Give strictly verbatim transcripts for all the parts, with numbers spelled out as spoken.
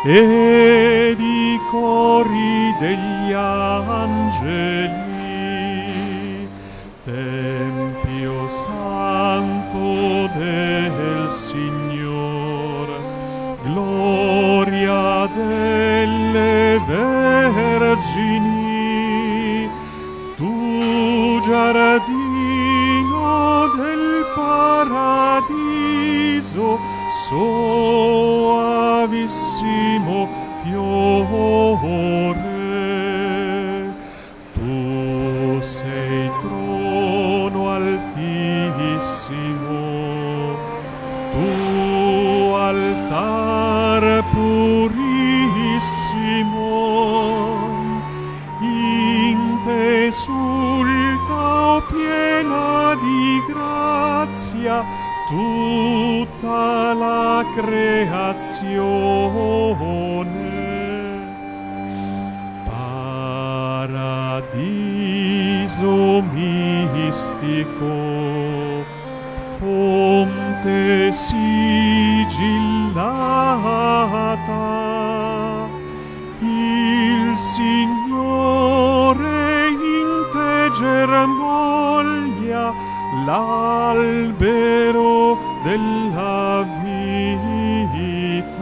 ed i cori degli angeli. Tempio santo del Signor, gloria delle vergini, tu giardino del paradiso, soavissimo fiore. Tu sei trono altissimo, tu altar purissimo, in te esulta piena di grazia tutta la creazione. Paradiso mistico, fonte sigillata, il Signore in te germoglia, l'albero della vita.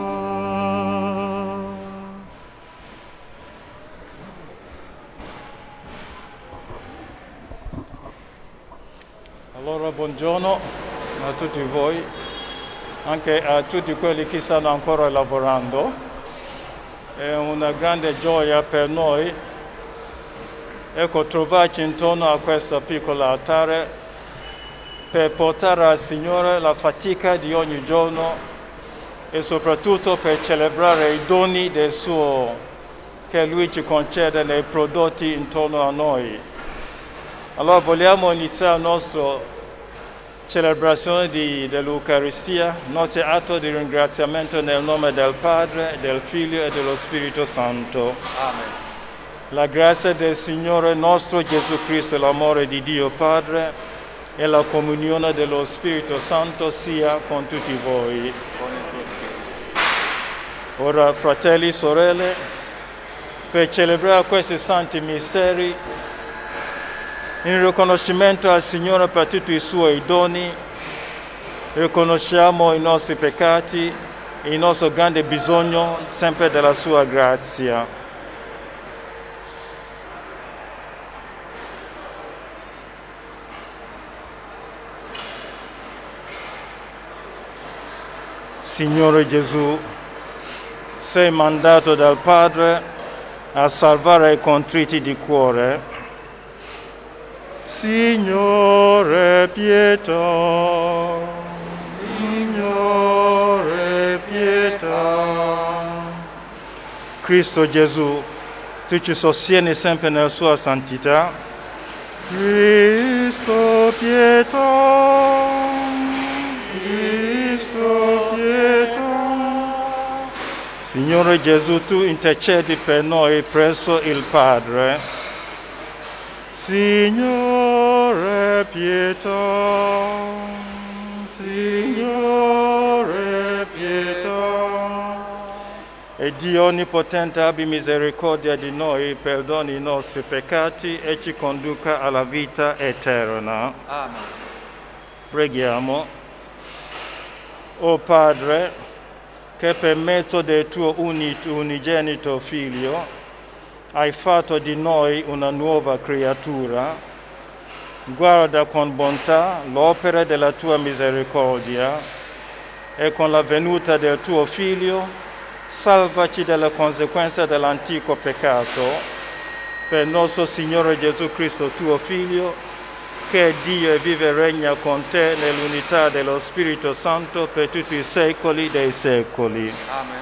Allora, buongiorno a tutti voi, anche a tutti quelli che stanno ancora lavorando. È una grande gioia per noi, ecco, trovarci intorno a questo piccolo altare per portare al Signore la fatica di ogni giorno e soprattutto per celebrare i doni del suo che Lui ci concede nei prodotti intorno a noi. Allora vogliamo iniziare la nostra celebrazione dell'Eucaristia, il nostro atto di ringraziamento nel nome del Padre, del Figlio e dello Spirito Santo. Amen. La grazia del Signore nostro Gesù Cristo, l'amore di Dio Padre e la comunione dello Spirito Santo sia con tutti voi. Con il tuo Spirito. Ora, fratelli e sorelle, per celebrare questi santi misteri, in riconoscimento al Signore per tutti i Suoi doni, riconosciamo i nostri peccati e il nostro grande bisogno sempre della Sua grazia. Signore Gesù, sei mandato dal Padre a salvare i contriti di cuore. Signore, pietà, Signore, pietà. Cristo Gesù, tu ci sostieni sempre nella sua santità. Cristo, pietà, Cristo, pietà. Signore Gesù, tu intercedi per noi presso il Padre. Signore, pietà, Signore, pietà. E Dio Onnipotente abbi misericordia di noi, perdoni i nostri peccati e ci conduca alla vita eterna. Amen. Preghiamo. O Padre, che per mezzo del tuo unigenito Figlio hai fatto di noi una nuova creatura, guarda con bontà l'opera della tua misericordia e con la venuta del tuo Figlio salvaci dalle conseguenze dell'antico peccato, per nostro Signore Gesù Cristo, tuo Figlio, che è Dio e vive e regna con te nell'unità dello Spirito Santo per tutti i secoli dei secoli. Amen.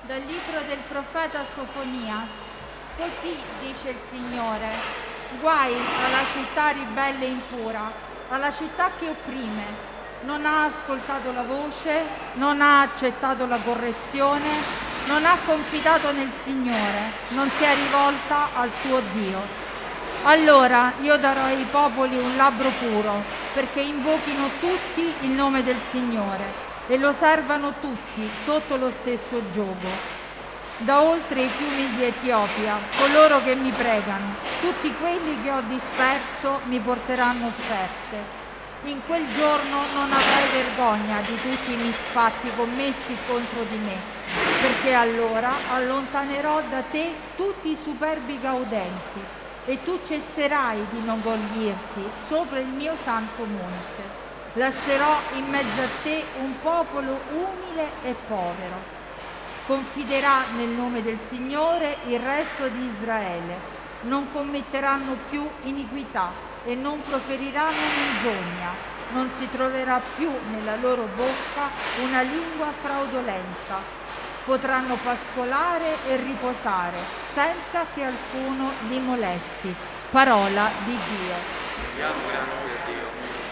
Dal libro del profeta Sofonia. Così dice il Signore: guai alla città ribelle e impura, alla città che opprime. Non ha ascoltato la voce, non ha accettato la correzione, non ha confidato nel Signore, non si è rivolta al suo Dio. Allora io darò ai popoli un labbro puro, perché invochino tutti il nome del Signore e lo servano tutti sotto lo stesso giogo. Da oltre i fiumi di Etiopia, coloro che mi pregano, tutti quelli che ho disperso mi porteranno offerte. In quel giorno non avrai vergogna di tutti i misfatti commessi contro di me, perché allora allontanerò da te tutti i superbi gaudenti e tu cesserai di inorgoglirti sopra il mio santo monte. Lascerò in mezzo a te un popolo umile e povero. Confiderà nel nome del Signore il resto di Israele. Non commetteranno più iniquità e non proferiranno menzogna. Non si troverà più nella loro bocca una lingua fraudolenta. Potranno pascolare e riposare senza che alcuno li molesti. Parola di Dio. Diamo grazie a Dio.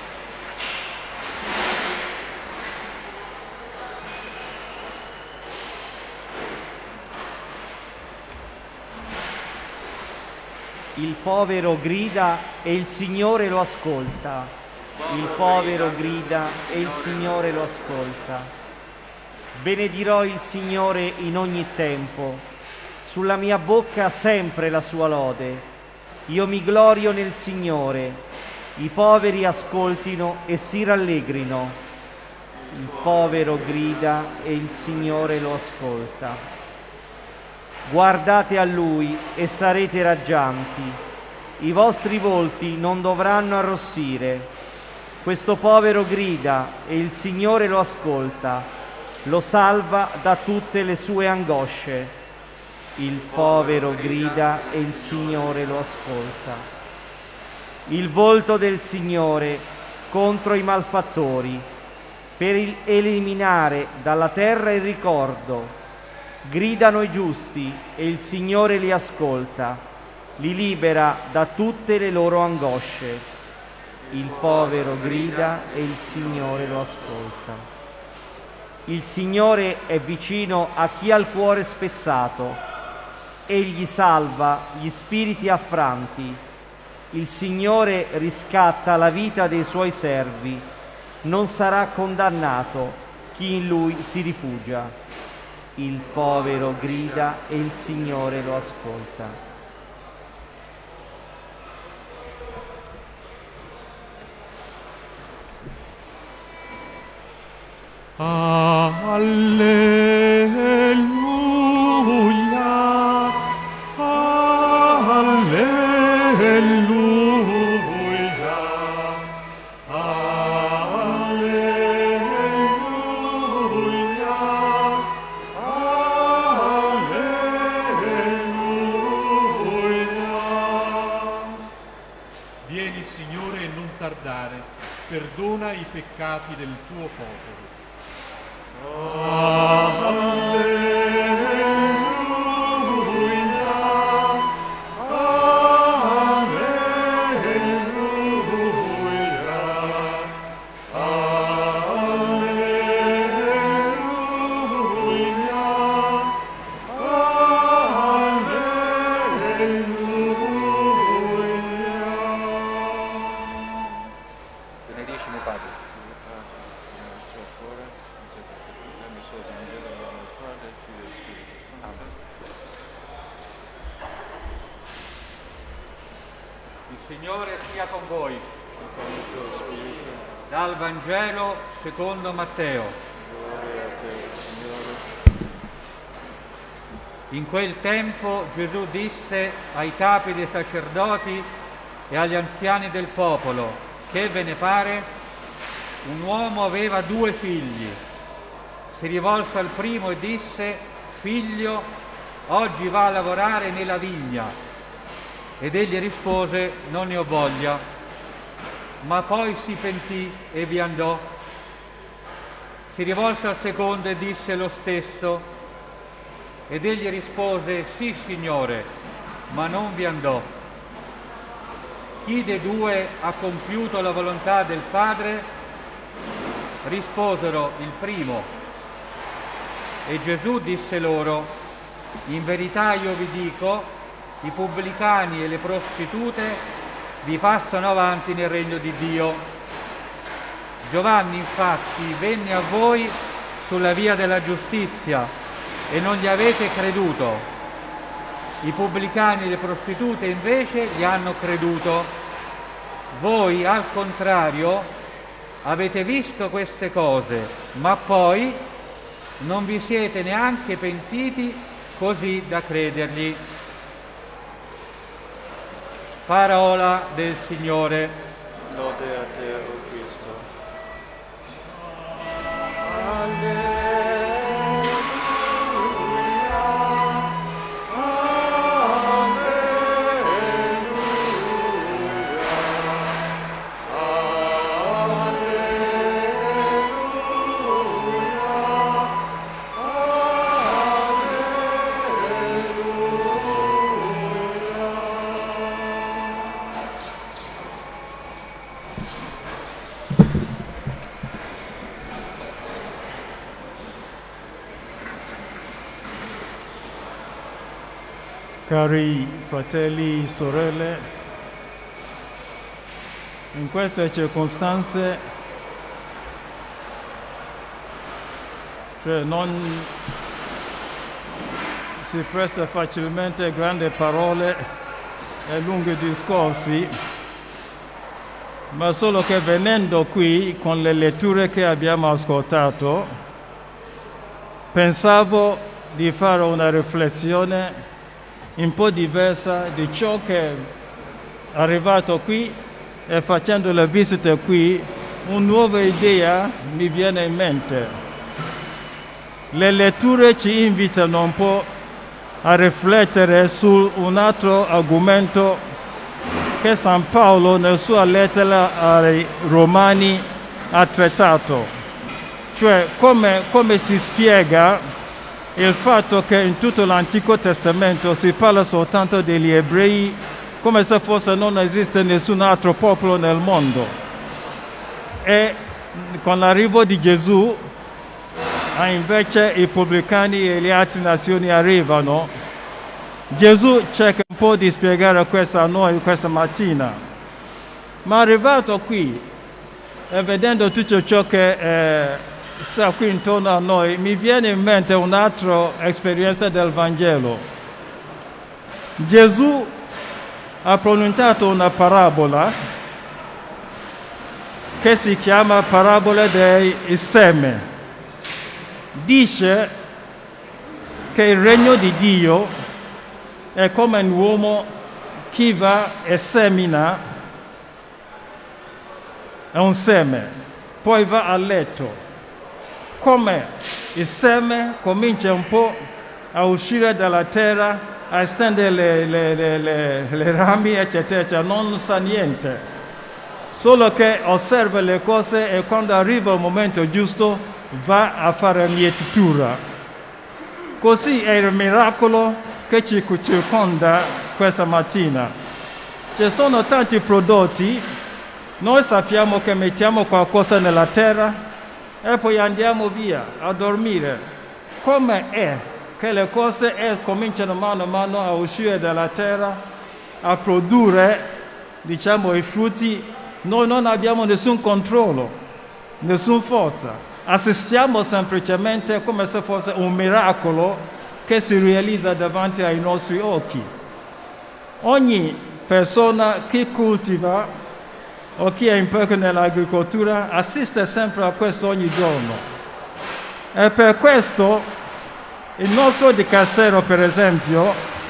Il povero grida e il Signore lo ascolta. Il povero grida e il Signore lo ascolta. Benedirò il Signore in ogni tempo. Sulla mia bocca sempre la sua lode. Io mi glorio nel Signore. I poveri ascoltino e si rallegrino. Il povero grida e il Signore lo ascolta. Guardate a Lui e sarete raggianti. I vostri volti non dovranno arrossire. Questo povero grida e il Signore lo ascolta. Lo salva da tutte le sue angosce. Il povero grida e il Signore lo ascolta. Il volto del Signore contro i malfattori, per il- eliminare dalla terra il ricordo. Gridano i giusti e il Signore li ascolta, li libera da tutte le loro angosce. Il povero grida e il Signore lo ascolta. Il Signore è vicino a chi ha il cuore spezzato, egli salva gli spiriti affranti. Il Signore riscatta la vita dei suoi servi, non sarà condannato chi in Lui si rifugia. Il povero grida e il Signore lo ascolta. Alleluia, alleluia, alleluia, alleluia. Vieni, Signore, e non tardare, perdona i peccati del tuo popolo. Benedicimi, Padre. Il Signore sia con voi. Dal Vangelo secondo Matteo. In quel tempo Gesù disse ai capi dei sacerdoti e agli anziani del popolo: che ve ne pare? Un uomo aveva due figli. Si rivolse al primo e disse: figlio, oggi va a lavorare nella vigna. Ed egli rispose: non ne ho voglia. Ma poi si pentì e vi andò. Si rivolse al secondo e disse lo stesso. Ed egli rispose: sì, Signore, ma non vi andò. Chi dei due ha compiuto la volontà del Padre? Risposero: il primo. E Gesù disse loro: in verità io vi dico, i pubblicani e le prostitute vi passano avanti nel regno di Dio. Giovanni infatti venne a voi sulla via della giustizia e non gli avete creduto. I pubblicani e le prostitute invece gli hanno creduto. Voi al contrario avete visto queste cose, ma poi non vi siete neanche pentiti così da credergli. Parola del Signore. Lode a te, o Cristo. Cari fratelli e sorelle, in queste circostanze, cioè non si presta facilmente grandi parole e lunghi discorsi, ma solo che venendo qui con le letture che abbiamo ascoltato, pensavo di fare una riflessione un po' diversa di ciò che è arrivato qui e facendo le visite qui, una nuova idea mi viene in mente. Le letture ci invitano un po' a riflettere su un altro argomento che San Paolo nella sua lettera ai Romani ha trattato, cioè come, come si spiega il fatto che in tutto l'Antico Testamento si parla soltanto degli ebrei come se forse non esiste nessun altro popolo nel mondo. E con l'arrivo di Gesù, invece i pubblicani e le altre nazioni arrivano. Gesù cerca un po' di spiegare questo a noi questa mattina. Ma arrivato qui e vedendo tutto ciò che eh, sta qui intorno a noi, mi viene in mente un'altra esperienza del Vangelo. Gesù ha pronunciato una parabola che si chiama parabola del seme. Dice che il regno di Dio è come un uomo che va e semina è un seme, poi va a letto. Come il seme comincia un po' a uscire dalla terra, a estendere le, le, le, le, le rami, eccetera, eccetera, non sa niente. Solo che osserva le cose e quando arriva il momento giusto va a fare mietitura. Così è il miracolo che ci circonda questa mattina. Ci sono tanti prodotti, noi sappiamo che mettiamo qualcosa nella terra e poi andiamo via a dormire. Come è che le cose è, cominciano mano a mano a uscire dalla terra, a produrre, diciamo, i frutti? Noi non abbiamo nessun controllo, nessuna forza. Assistiamo semplicemente come se fosse un miracolo che si realizza davanti ai nostri occhi. Ogni persona che coltiva o chi è impegnata nell'agricoltura assiste sempre a questo ogni giorno. E per questo il nostro dicastero, per esempio,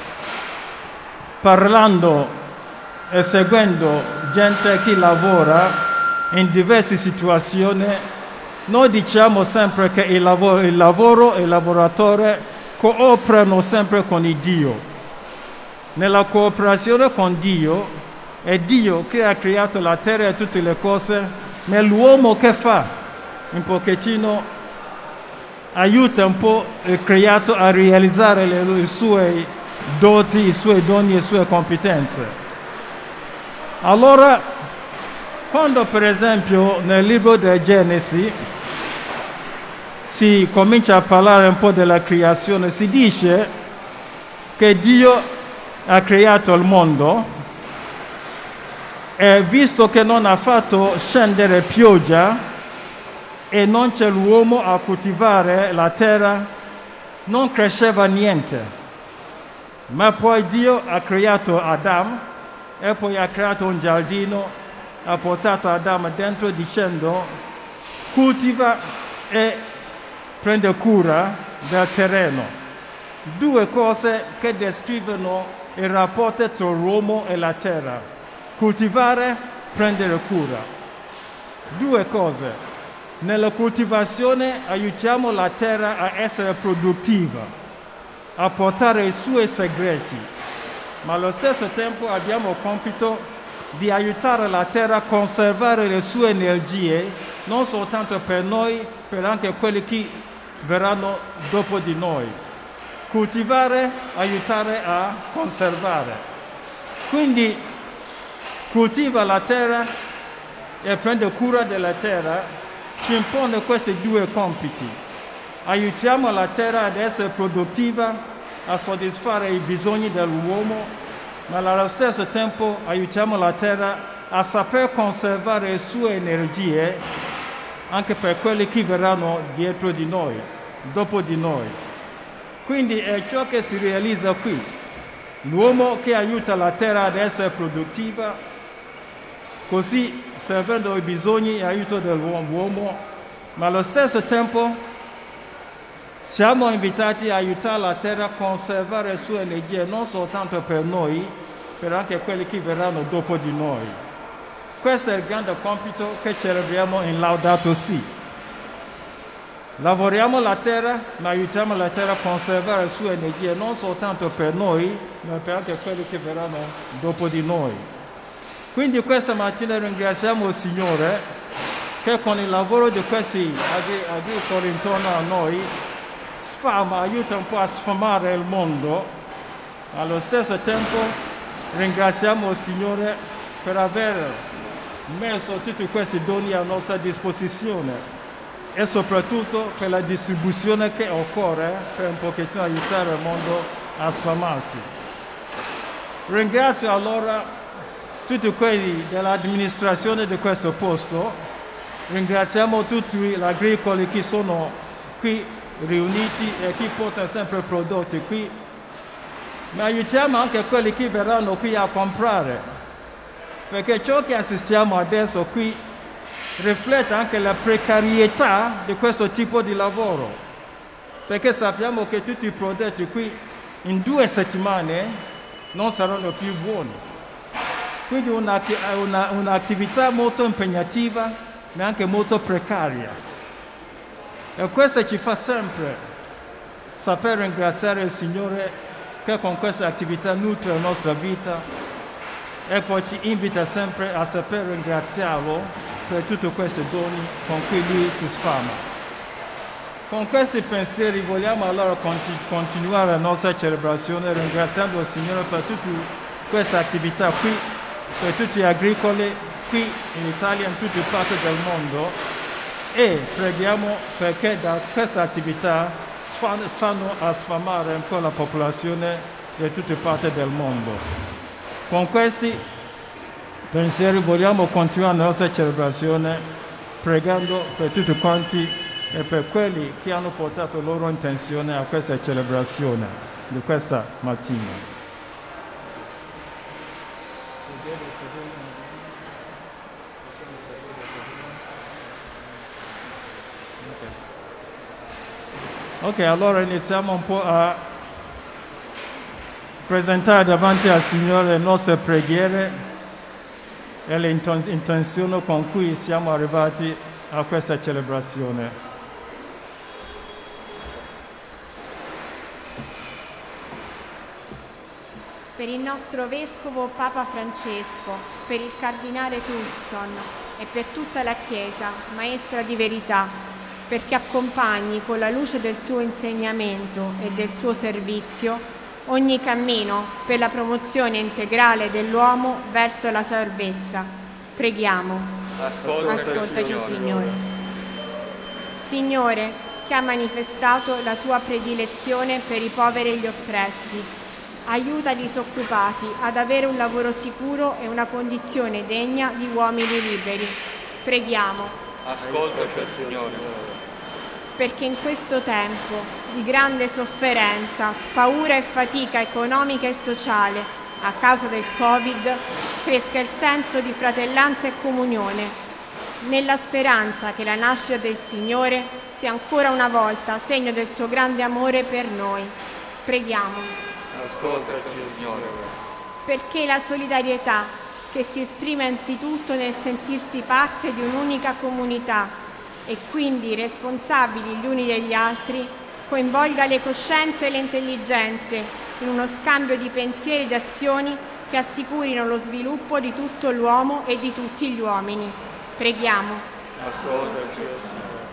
parlando e seguendo gente che lavora in diverse situazioni, noi diciamo sempre che il lavoro, il lavoro e il lavoratore cooperano sempre con il Dio. Nella cooperazione con Dio, è Dio che ha creato la terra e tutte le cose, ma è l'uomo che fa un pochettino aiuta un po' il creato a realizzare le, le sue doti, i suoi doni e le sue competenze. Allora, quando per esempio nel libro del Genesi si comincia a parlare un po' della creazione, si dice che Dio ha creato il mondo e visto che non ha fatto scendere pioggia e non c'è l'uomo a coltivare la terra, non cresceva niente. Ma poi Dio ha creato Adamo e poi ha creato un giardino, ha portato Adamo dentro dicendo coltiva e prende cura del terreno. Due cose che descrivono il rapporto tra l'uomo e la terra. Coltivare, prendere cura. Due cose. Nella coltivazione aiutiamo la terra a essere produttiva, a portare i suoi segreti, ma allo stesso tempo abbiamo il compito di aiutare la terra a conservare le sue energie, non soltanto per noi, per anche quelli che verranno dopo di noi. Coltivare, aiutare a conservare. Quindi coltiva la terra e prende cura della terra, ci impone questi due compiti. Aiutiamo la terra ad essere produttiva, a soddisfare i bisogni dell'uomo, ma allo stesso tempo aiutiamo la terra a saper conservare le sue energie anche per quelli che verranno dietro di noi, dopo di noi. Quindi è ciò che si realizza qui. L'uomo che aiuta la terra ad essere produttiva, così servendo i bisogni e aiuto dell'uomo, ma allo stesso tempo siamo invitati a aiutare la terra a conservare le sue energie non soltanto per noi, per anche quelli che verranno dopo di noi. Questo è il grande compito che celebriamo in Laudato Si. Lavoriamo la terra, ma aiutiamo la terra a conservare le sue energie non soltanto per noi, ma per anche quelli che verranno dopo di noi. Quindi questa mattina ringraziamo il Signore che con il lavoro di questi agricoli intorno a noi sfama, aiuta un po' a sfamare il mondo. Allo stesso tempo ringraziamo il Signore per aver messo tutti questi doni a nostra disposizione e soprattutto per la distribuzione che occorre per un pochettino aiutare il mondo a sfamarsi. Ringrazio allora tutti quelli dell'amministrazione di questo posto, ringraziamo tutti gli agricoli che sono qui riuniti e che portano sempre prodotti qui, ma aiutiamo anche quelli che verranno qui a comprare, perché ciò che assistiamo adesso qui riflette anche la precarietà di questo tipo di lavoro, perché sappiamo che tutti i prodotti qui in due settimane non saranno più buoni. Quindi un'attività una, una molto impegnativa, ma anche molto precaria. E questo ci fa sempre saper ringraziare il Signore che con questa attività nutre la nostra vita e poi ci invita sempre a saper ringraziarlo per tutti questi doni con cui Lui ci sfama. Con questi pensieri vogliamo allora continu- continuare la nostra celebrazione ringraziando il Signore per tutte queste attività qui, per tutti gli agricoli qui in Italia e in tutte le parti del mondo e preghiamo perché da questa attività stanno a sfamare un po' la popolazione di tutte le parti del mondo. Con questi pensieri vogliamo continuare la nostra celebrazione pregando per tutti quanti e per quelli che hanno portato loro intenzione a questa celebrazione di questa mattina. Ok, allora iniziamo un po' a presentare davanti al Signore le nostre preghiere e le intenzioni con cui siamo arrivati a questa celebrazione. Per il nostro Vescovo Papa Francesco, per il Cardinale Turkson e per tutta la Chiesa, Maestra di Verità, perché accompagni con la luce del suo insegnamento e del suo servizio ogni cammino per la promozione integrale dell'uomo verso la salvezza. Preghiamo. Ascoltaci, Ascoltaci, Signore. Signore. Signore, che ha manifestato la tua predilezione per i poveri e gli oppressi, aiuta i disoccupati ad avere un lavoro sicuro e una condizione degna di uomini liberi. Preghiamo. Ascoltaci, Signore. Perché in questo tempo di grande sofferenza, paura e fatica economica e sociale a causa del Covid, cresca il senso di fratellanza e comunione, nella speranza che la nascita del Signore sia ancora una volta segno del suo grande amore per noi. Preghiamo. Ascoltaci, Signore. Perché la solidarietà, che si esprime anzitutto nel sentirsi parte di un'unica comunità e quindi responsabili gli uni degli altri, coinvolga le coscienze e le intelligenze in uno scambio di pensieri ed azioni che assicurino lo sviluppo di tutto l'uomo e di tutti gli uomini. Preghiamo. Ascoltaci, Signore.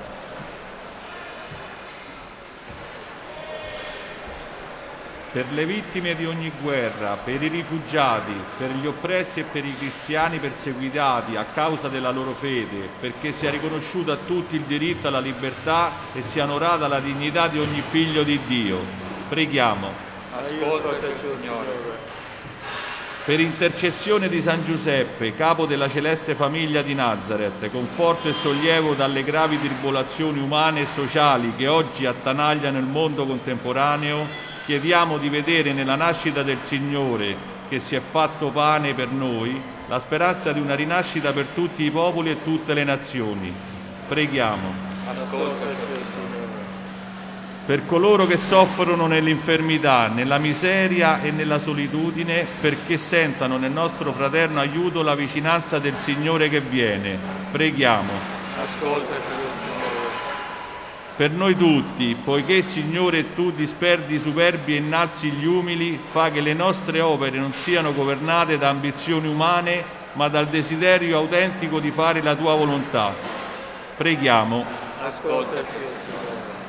Per le vittime di ogni guerra, per i rifugiati, per gli oppressi e per i cristiani perseguitati a causa della loro fede, perché sia riconosciuto a tutti il diritto alla libertà e sia onorata la dignità di ogni figlio di Dio. Preghiamo. Ascoltaci, Signore. Per intercessione di San Giuseppe, capo della celeste famiglia di Nazareth, conforto e sollievo dalle gravi tribolazioni umane e sociali che oggi attanagliano il mondo contemporaneo, chiediamo di vedere nella nascita del Signore, che si è fatto pane per noi, la speranza di una rinascita per tutti i popoli e tutte le nazioni. Preghiamo. Ascoltaci, Signore. Per coloro che soffrono nell'infermità, nella miseria e nella solitudine, perché sentano nel nostro fraterno aiuto la vicinanza del Signore che viene. Preghiamo. Ascoltaci, Signore. Per noi tutti, poiché Signore tu disperdi i superbi e innalzi gli umili, fa che le nostre opere non siano governate da ambizioni umane, ma dal desiderio autentico di fare la tua volontà. Preghiamo. Ascoltaci, Signore.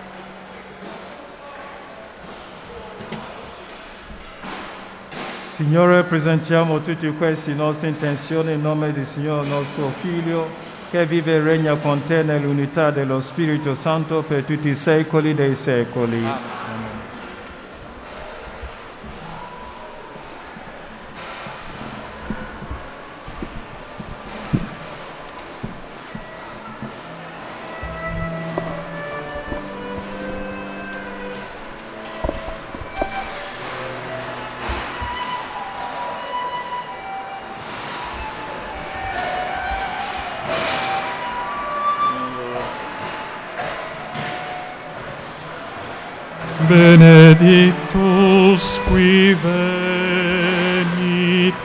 Signore, presentiamo tutte queste nostre intenzioni in nome del Signore nostro Figlio, che vive e regna con te nell'unità dello Spirito Santo per tutti i secoli dei secoli. Amen. Benedictus qui venit,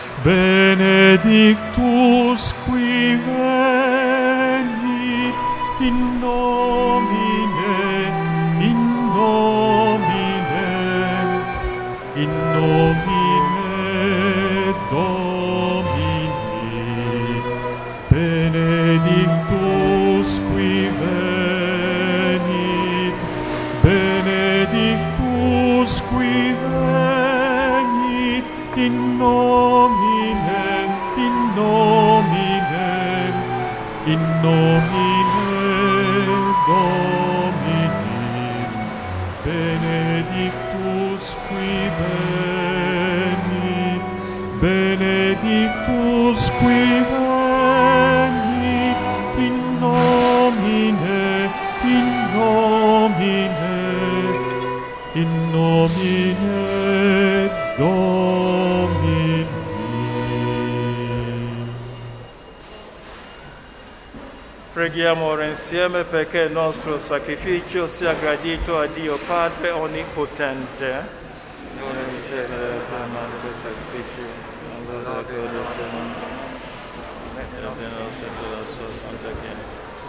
benedictus qui venit, in nomine, in nomine, in nomine Domini, benedictus qui venit, benedictus qui venit, in nomine, in nomine, in nomine Domini, benedictus qui venit, benedictus qui venit, in nomine, in nomine, in nomine Domini. Preghiamo ora insieme perché il nostro sacrificio sia gradito a Dio Padre Onnipotente. Signore, riceve la fama di questo sacrificio, non lo lode del suo nome. Mette nello centro della sua santa chiesa.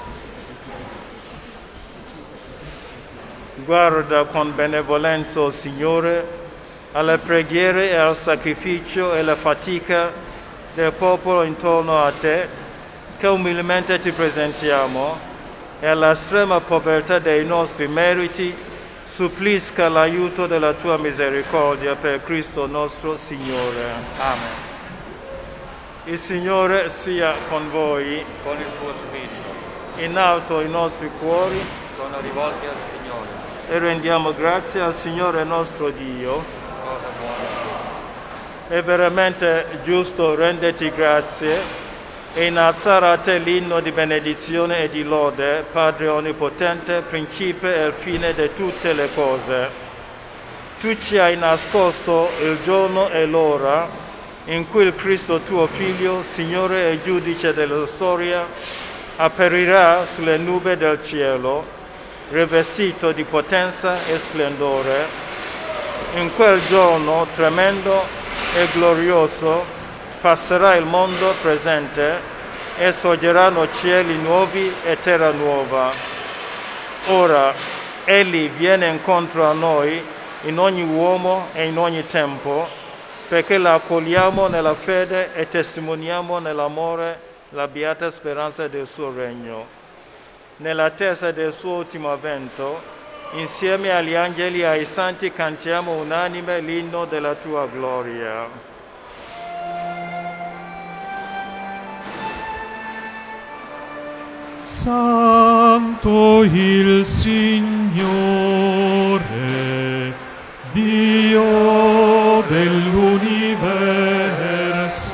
Guarda con benevolenza, o Signore, alle preghiere e al sacrificio e alla fatica del popolo intorno a te, che umilmente ti presentiamo, e alla estrema povertà dei nostri meriti, supplisca l'aiuto della tua misericordia per Cristo nostro Signore. Amen. Il Signore sia con voi. Con il tuo spirito. In alto i nostri cuori. Sono rivolti al Signore. E rendiamo grazie al Signore nostro Dio. Cosa buona. È veramente giusto renderti grazie e innalzare a te l'inno di benedizione e di lode, Padre Onnipotente, Principe e fine di tutte le cose. Tu ci hai nascosto il giorno e l'ora in cui il Cristo tuo Figlio, Signore e Giudice della storia, apparirà sulle nubi del cielo, rivestito di potenza e splendore. In quel giorno tremendo e glorioso passerà il mondo presente e sorgeranno cieli nuovi e terra nuova. Ora Egli viene incontro a noi in ogni uomo e in ogni tempo, perché la accogliamo nella fede e testimoniamo nell'amore la beata speranza del suo regno. Nell'attesa del suo ultimo avvento, insieme agli angeli e ai santi cantiamo unanime l'inno della tua gloria. Santo il Signore, Dio dell'universo,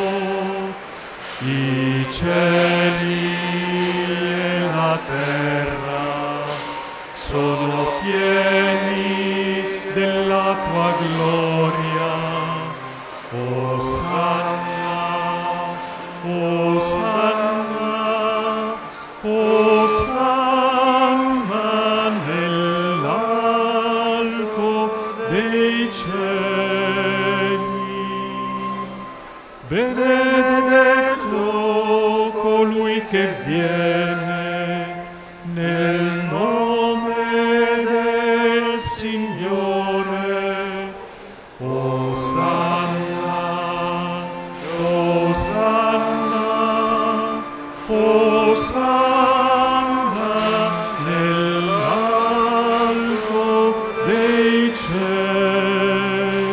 i cieli e la terra sono pieni della tua gloria. Osanna, Osanna, Osanna nell'alto dei cieli. Benedetto colui che viene nel nome del Signore. Osanna, Osanna, Osanna nell'alto dei cieli.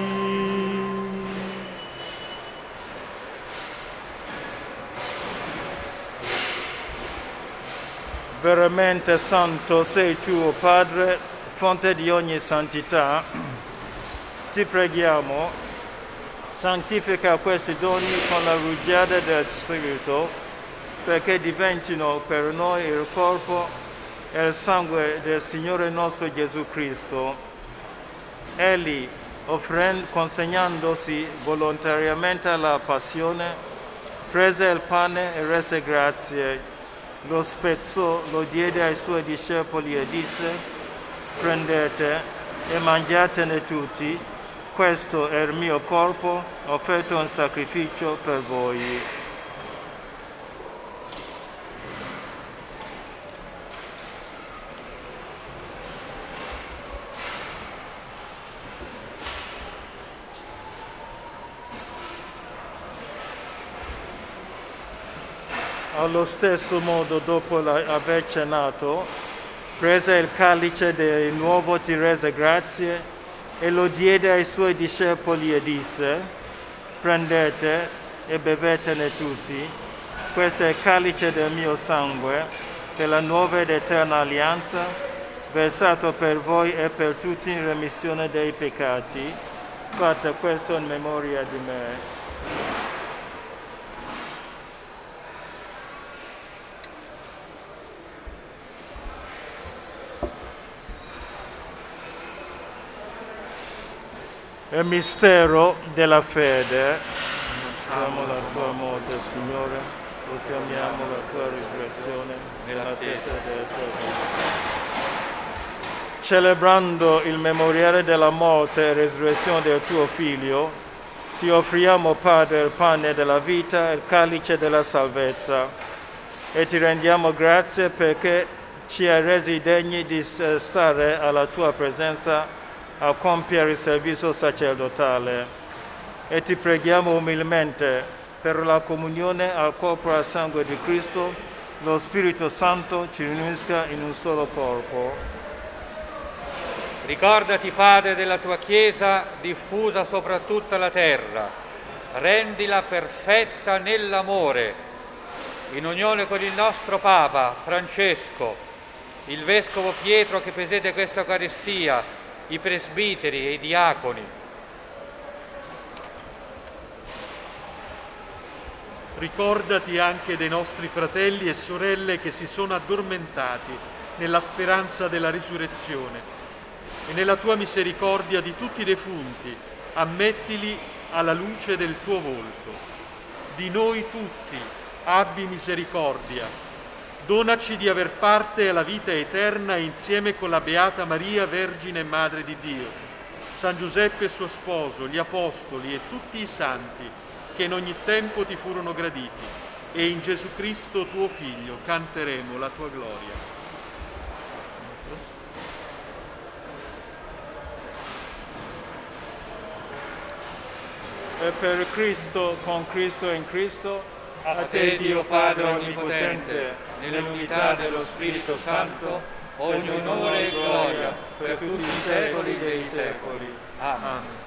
Veramente santo sei tu, o Padre, fonte di ogni santità. Ti preghiamo, santifica questi doni con la rugiada del Spirito, perché diventino per noi il corpo e il sangue del Signore nostro Gesù Cristo. Egli, offrendo, consegnandosi volontariamente alla passione, prese il pane e rese grazie, lo spezzò, lo diede ai suoi discepoli e disse: prendete e mangiatene tutti, questo è il mio corpo offerto in sacrificio per voi. Allo stesso modo, dopo aver cenato, prese il calice del nuovo, ti rese grazie e lo diede ai suoi discepoli e disse: prendete e bevetene tutti, questo è il calice del mio sangue, per la nuova ed eterna alleanza, versato per voi e per tutti in remissione dei peccati. Fate questo in memoria di me. Il mistero della fede. Annunciamo la tua morte, Signore, proclamiamo la tua risurrezione nell'attesa della tua vita. Celebrando il memoriale della morte e resurrezione del tuo Figlio, ti offriamo, Padre, il pane della vita e il calice della salvezza, e ti rendiamo grazie perché ci hai resi degni di stare alla tua presenza a compiere il servizio sacerdotale, e ti preghiamo umilmente per la comunione al corpo e al sangue di Cristo, lo Spirito Santo ci riunisca in un solo corpo. Ricordati, Padre, della tua Chiesa diffusa sopra tutta la terra. Rendila perfetta nell'amore, in unione con il nostro Papa Francesco, il Vescovo Pietro che presiede questa Eucaristia, i presbiteri e i diaconi. Ricordati anche dei nostri fratelli e sorelle che si sono addormentati nella speranza della risurrezione e nella tua misericordia di tutti i defunti, ammettili alla luce del tuo volto. Di noi tutti abbi misericordia. Donaci di aver parte alla vita eterna insieme con la Beata Maria, Vergine e Madre di Dio, San Giuseppe suo sposo, gli Apostoli e tutti i santi che in ogni tempo ti furono graditi, e in Gesù Cristo tuo Figlio canteremo la tua gloria. E per Cristo, con Cristo e in Cristo, A te, Dio Padre Onnipotente, nell'unità dello Spirito Santo, ogni onore e gloria per tutti i secoli dei secoli. Amen.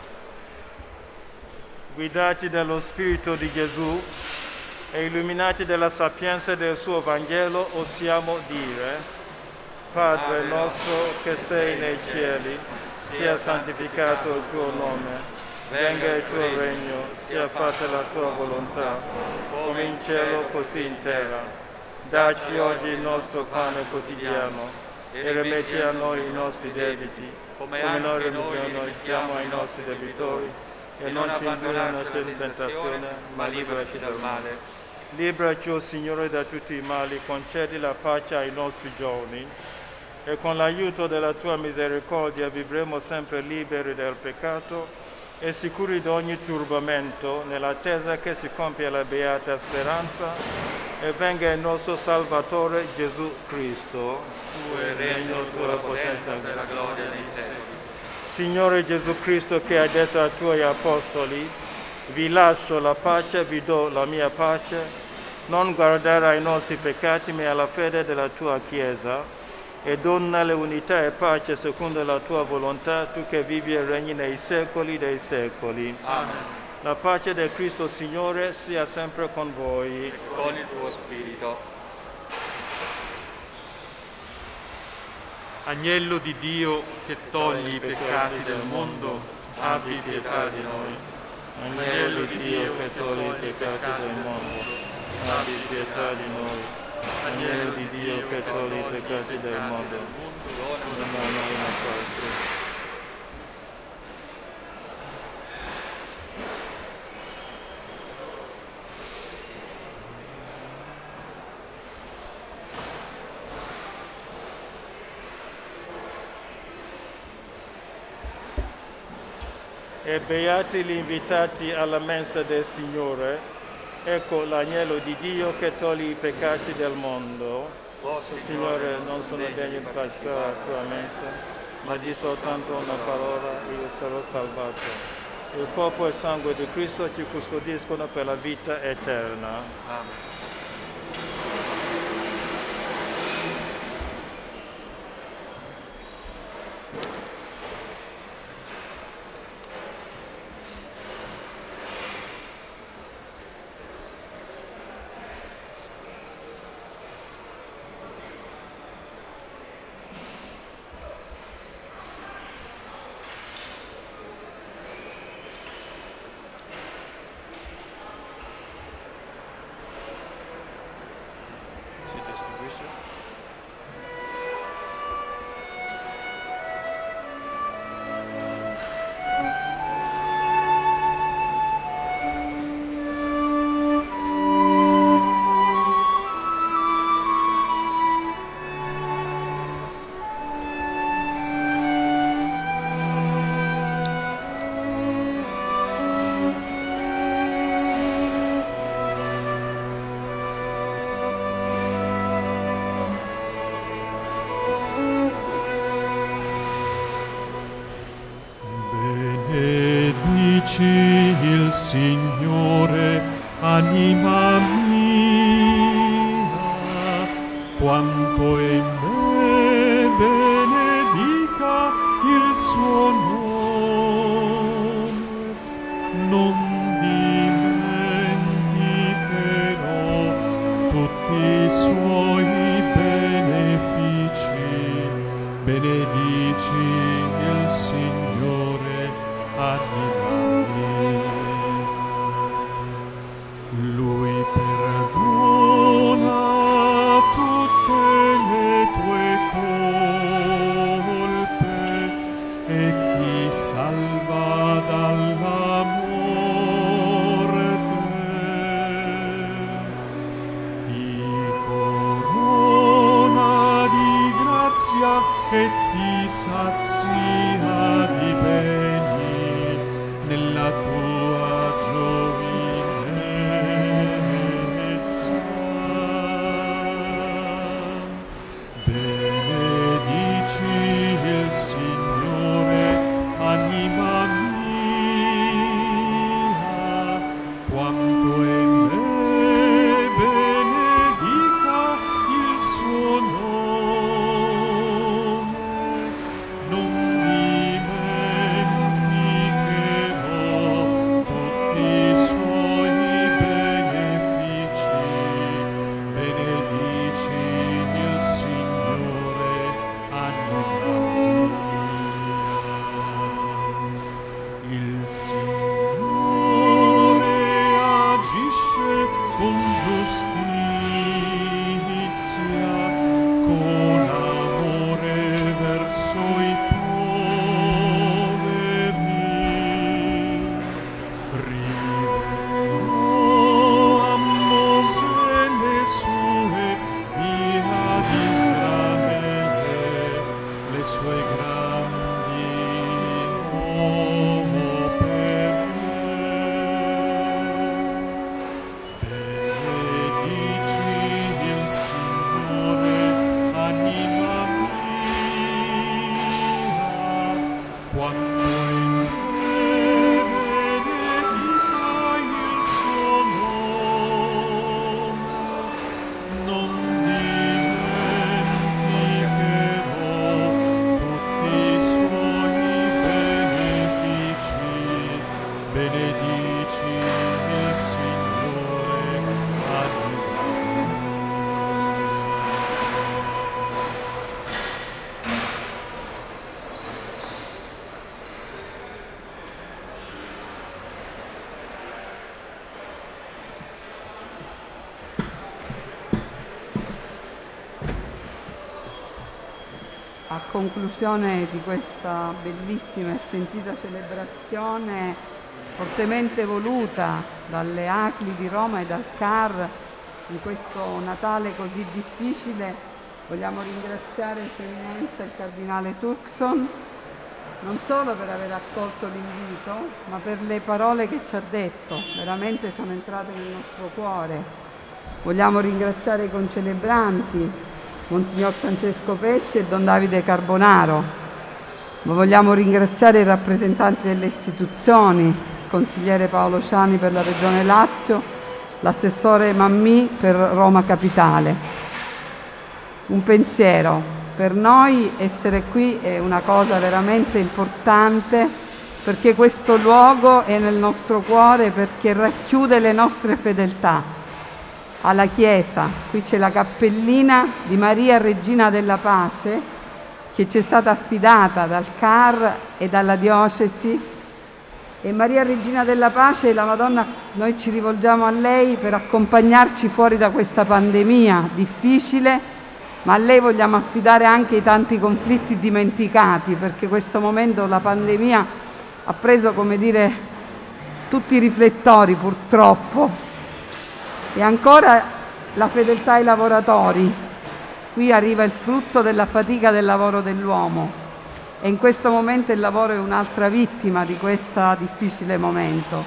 guidati dallo Spirito di Gesù e illuminati dalla sapienza del suo Vangelo, osiamo dire: Padre nostro che sei nei cieli, sia santificato il tuo nome. Venga il tuo regno, sia fatta la tua volontà, come in cielo così in terra. Dacci oggi il nostro pane quotidiano e rimetti a noi i nostri debiti, come noi rimettiamo ai nostri debitori, e non ci indurre in tentazione, ma liberaci dal male. Liberaci, o Signore, da tutti i mali, concedi la pace ai nostri giorni, e con l'aiuto della tua misericordia vivremo sempre liberi dal peccato e sicuri di ogni turbamento, nell'attesa che si compia la beata speranza e venga il nostro Salvatore Gesù Cristo. Tu il regno, tu la potenza e la gloria nei secoli. Signore Gesù Cristo, che hai detto ai tuoi apostoli: vi lascio la pace, vi do la mia pace, non guardare ai nostri peccati ma alla fede della tua Chiesa, e donnale unità e pace secondo la tua volontà, tu che vivi e regni nei secoli dei secoli. Amen. La pace del Cristo Signore sia sempre con voi. E con il tuo spirito. Agnello di Dio che togli i peccati del mondo, abbi pietà di noi. Agnello di Dio che togli i peccati del mondo, abbi pietà di noi. Agnello di Dio che togli i peccati del mondo, dona a noi la pace. E beati gli invitati alla mensa del Signore. Ecco l'agnello di Dio che toglie i peccati del mondo. Oh, Signore, non sono degno di partecipare alla tua mensa, ma di soltanto una parola e io sarò salvato. Il corpo e sangue di Cristo ci custodiscono per la vita eterna. Amen. Benedici il Signore, anima mia, quanto in me benedica il suo nome, non dimenticherò tutti i suoi benefici. Benedici il Signore, anima mia. Lui perdona tutte le tue colpe e ti salva dalla morte. Ti corona di grazia e ti sazia di beni nella tua giovinezza. Benedici il Signore, anima mia, quanto in me benedica il suo nome, non dimenticherò tutti i suoi benefici. Benedici il Signore, anima mia. Il Signore agisce con giustizia, con amore verso i poveri. Rivelò a Mosè le sue vie di Israele, le sue grandi opere. Benedici il Signore, anima mia, quanto in me benedica il suo nome, non dimenticherò tutti i suoi benefici. Benedici il Signore, anima mia. A conclusione di questa bellissima e sentita celebrazione, fortemente voluta dalle A C L I di Roma e dal C A R, in questo Natale così difficile, vogliamo ringraziare Sua Eminenza il Cardinale Turkson, non solo per aver accolto l'invito, ma per le parole che ci ha detto, veramente sono entrate nel nostro cuore. Vogliamo ringraziare i concelebranti, Monsignor Francesco Pesce e Don Davide Carbonaro, ma vogliamo ringraziare i rappresentanti delle istituzioni, il consigliere Paolo Ciani per la Regione Lazio, l'assessore Mammì per Roma Capitale. Un pensiero: per noi essere qui è una cosa veramente importante, perché questo luogo è nel nostro cuore, perché racchiude le nostre fedeltà alla Chiesa. Qui c'è la cappellina di Maria Regina della Pace, che ci è stata affidata dal C A R e dalla Diocesi, e Maria Regina della Pace, la Madonna, noi ci rivolgiamo a lei per accompagnarci fuori da questa pandemia difficile, ma a lei vogliamo affidare anche i tanti conflitti dimenticati, perché questo momento, la pandemia, ha preso, come dire, tutti i riflettori purtroppo. E ancora la fedeltà ai lavoratori. Qui arriva il frutto della fatica del lavoro dell'uomo, e in questo momento il lavoro è un'altra vittima di questo difficile momento.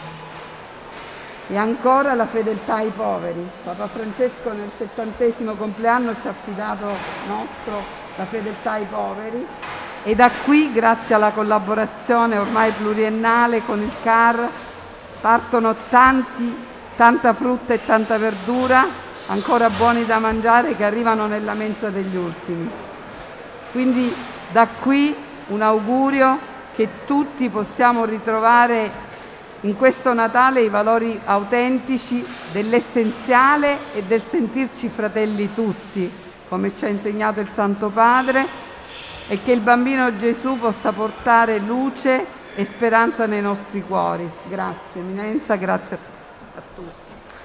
E ancora la fedeltà ai poveri. Papa Francesco nel settantesimo compleanno ci ha affidato nostro la fedeltà ai poveri, e da qui, grazie alla collaborazione ormai pluriennale con il C A R, partono tanti tanta frutta e tanta verdura ancora buoni da mangiare che arrivano nella mensa degli ultimi. Quindi da qui un augurio che tutti possiamo ritrovare in questo Natale i valori autentici dell'essenziale e del sentirci fratelli tutti, come ci ha insegnato il Santo Padre, e che il Bambino Gesù possa portare luce e speranza nei nostri cuori. Grazie, Eminenza, grazie a tutti.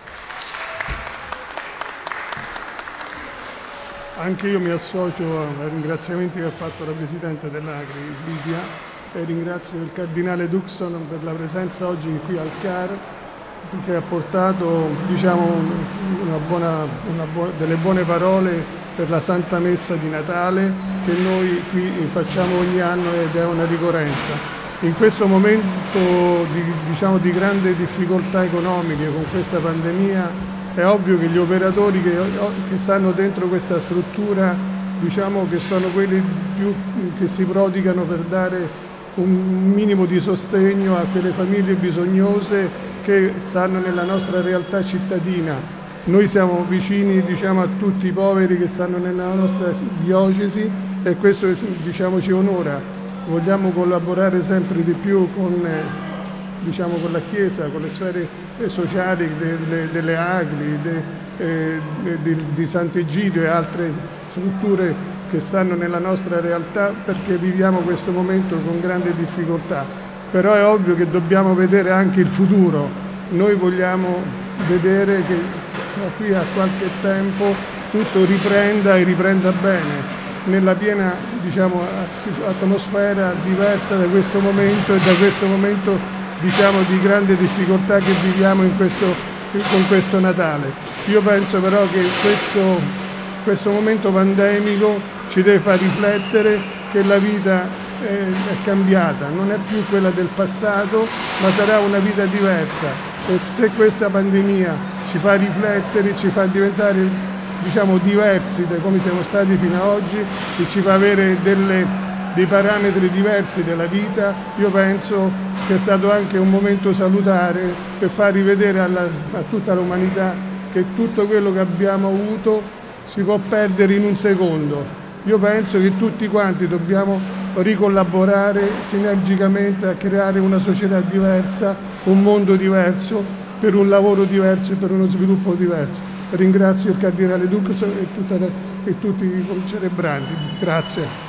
Anche io mi associo ai ringraziamenti che ha fatto la Presidente dell'Agri, Lidia, e ringrazio il Cardinale Duxon per la presenza oggi qui al C A R, che ha portato, diciamo, una buona, una buona, delle buone parole per la Santa Messa di Natale che noi qui facciamo ogni anno ed è una ricorrenza. In questo momento di, diciamo, di grande difficoltà economiche con questa pandemia è ovvio che gli operatori che, che stanno dentro questa struttura, diciamo che sono quelli più che si prodigano per dare un minimo di sostegno a quelle famiglie bisognose che stanno nella nostra realtà cittadina. Noi siamo vicini, diciamo, a tutti i poveri che stanno nella nostra diocesi e questo, diciamo, ci onora. Vogliamo collaborare sempre di più con, diciamo, con la Chiesa, con le sfere sociali delle, delle Agli, de, eh, di, di Sant'Egidio e altre strutture che stanno nella nostra realtà, perché viviamo questo momento con grande difficoltà. Però è ovvio che dobbiamo vedere anche il futuro. Noi vogliamo vedere che da qui a qualche tempo tutto riprenda e riprenda bene, nella piena, diciamo, atmosfera diversa da questo momento e da questo momento, diciamo, di grande difficoltà che viviamo in questo, con questo Natale. Io penso però che questo, questo momento pandemico ci deve far riflettere che la vita è, è cambiata, non è più quella del passato, ma sarà una vita diversa. E se questa pandemia ci fa riflettere, ci fa diventare, diciamo, diversi da come siamo stati fino ad oggi e ci fa avere delle, dei parametri diversi della vita, io penso che è stato anche un momento salutare per far rivedere alla, a tutta l'umanità che tutto quello che abbiamo avuto si può perdere in un secondo. Io penso che tutti quanti dobbiamo ricollaborare sinergicamente a creare una società diversa, un mondo diverso, per un lavoro diverso e per uno sviluppo diverso. Ringrazio il Cardinale Duxon e, tutta la, e tutti i celebranti. Grazie.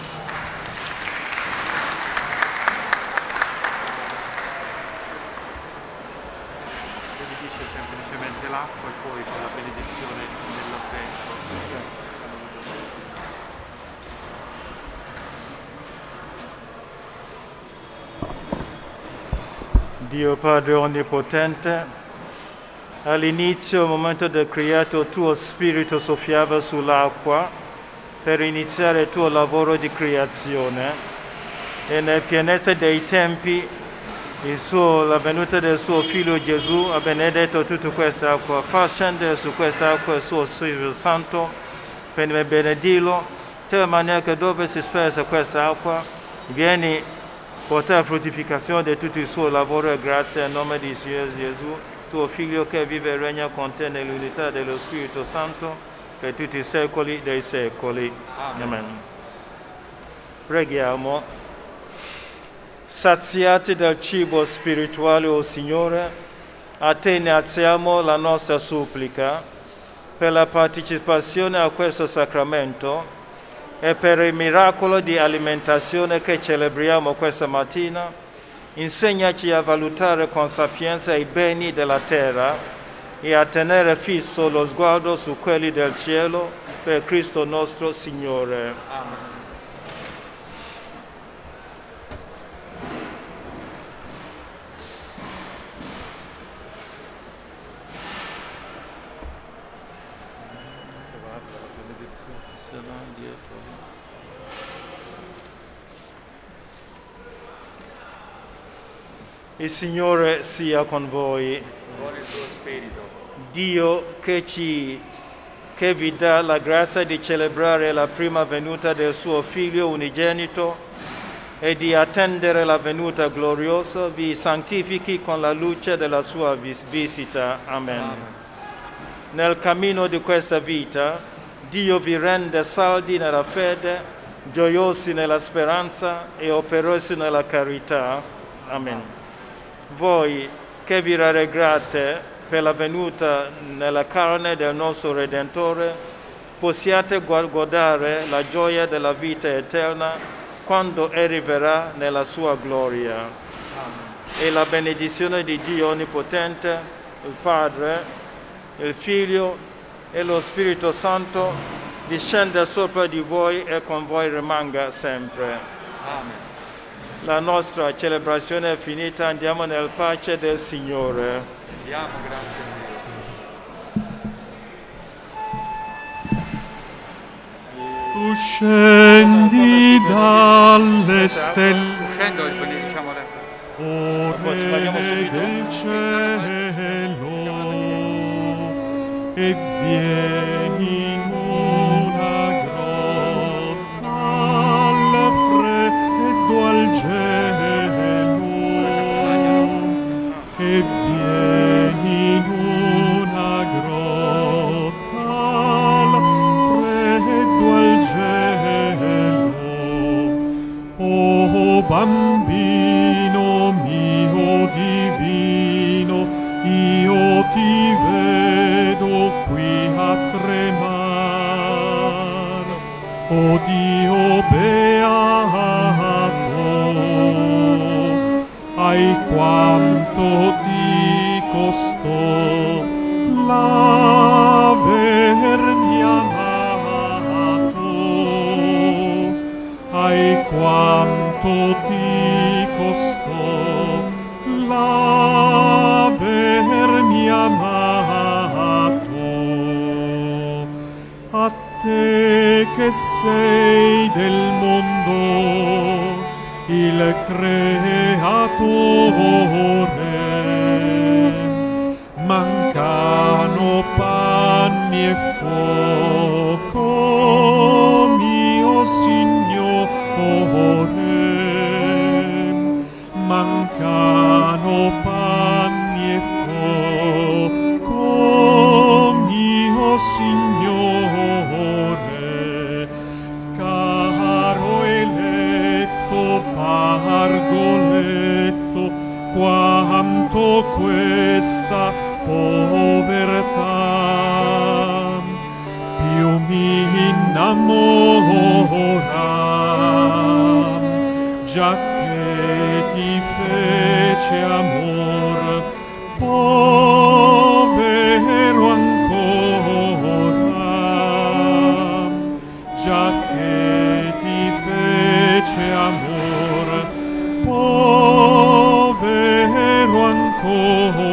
Benedice semplicemente l'acqua e poi con la benedizione dell'avvento. Dio Padre Onnipotente, all'inizio, al momento del creato, il tuo Spirito soffiava sull'acqua per iniziare il tuo lavoro di creazione e nel pienezza dei tempi il suo, la venuta del suo Figlio Gesù ha benedetto tutta questa acqua. Fa scendere su questa acqua il suo Spirito Santo per benedirlo, di tale maniera che dove si spersa questa acqua vieni portare fruttificazione di tutto il suo lavoro e grazie al nome di Signore Gesù, tuo Figlio che vive e regna con te nell'unità dello Spirito Santo per tutti i secoli dei secoli. Amen. Amen. Preghiamo. Saziati dal cibo spirituale, o Signore, a te innalziamo la nostra supplica per la partecipazione a questo sacramento e per il miracolo di alimentazione che celebriamo questa mattina. Insegnaci a valutare con sapienza i beni della terra e a tenere fisso lo sguardo su quelli del cielo per Cristo nostro Signore. Amen. Il Signore sia con voi. Con il tuo spirito. Dio che, ci, che vi dà la grazia di celebrare la prima venuta del suo Figlio unigenito e di attendere la venuta gloriosa, vi santifichi con la luce della sua vis- visita. Amen. Amen. nel cammino di questa vita, Dio vi rende saldi nella fede, gioiosi nella speranza e operosi nella carità. Amen. Voi che vi rallegrate per la venuta nella carne del nostro Redentore, possiate guardare la gioia della vita eterna quando arriverà nella sua gloria. Amen. E la benedizione di Dio Onnipotente, il Padre, il Figlio e lo Spirito Santo discenda sopra di voi e con voi rimanga sempre. Amen. La nostra celebrazione è finita, andiamo nel pace del Signore. Diamo grazie a Dio. Tu scendi dalle stelle, Uscendo e quindi diciamo adesso. o Re del cielo, e vieni in una grotta al freddo al gelo, e vieni in una grotta al freddo al gelo. O bambino mio divino, io ti vedo qui a tremar. O Dio beato, ai quanto ti costò l'avermi amato, ai quanto ti costò l'avermi amato. A te che sei del mondo il creatore, mancano panni e fuoco, mio Signore, mancano panni e fuoco, mio Signore, caro eletto pargoletto, quanto questa povertà più mi innamora, già che ti fece amor povero ancora, già che ti fece amor povero ancora.